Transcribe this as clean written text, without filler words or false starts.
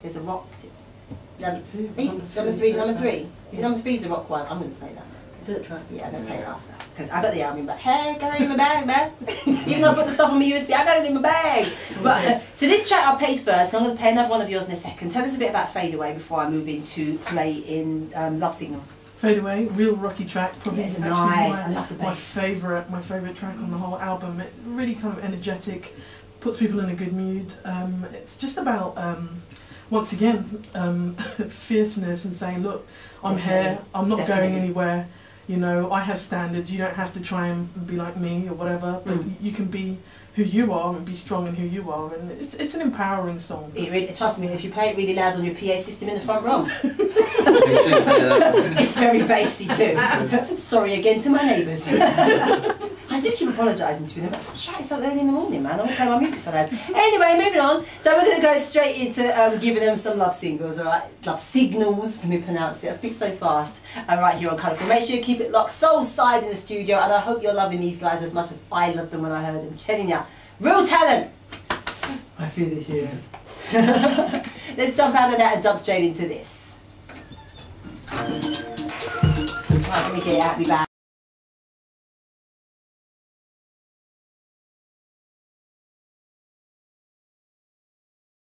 There's a rock. Number 3 is number 3. Is number 3 the rock one? I'm going to play that. Do it, try. Yeah, I'm going to play it after. Because I got the album, but hey, got it in my bag, man. Even though I put the stuff on my USB, I got it in my bag. But, so this track I played first, and I'm going to play another one of yours in a second. Tell us a bit about Fade Away before I move into play in Love Signals. Fade Away, real rocky track, probably yeah, it's actually nice. I love the bass. my favourite track on the whole album. It really kind of energetic, puts people in a good mood. It's just about once again fierceness and saying, look, I'm here, I'm not going anywhere. You know, I have standards. You don't have to try and be like me or whatever, but you can be who you are and be strong in who you are, and it's an empowering song. It really, trust me, if you play it really loud on your PA system in the front room, it's very bassy too. Sorry again to my neighbours. I do keep apologising to them, but I'm shouting so early in the morning, man. I want to play my music so loud. Anyway, moving on. So we're going to go straight into giving them some love singles, alright? Love signals, let me pronounce it. I speak so fast. Right here on Colourful. Make sure you keep it locked. Soul Side in the studio, and I hope you're loving these guys as much as I loved them when I heard them. I'm telling ya, real talent. I feel it here. Let's jump out of that and jump straight into this. Right, let me get it out, be back.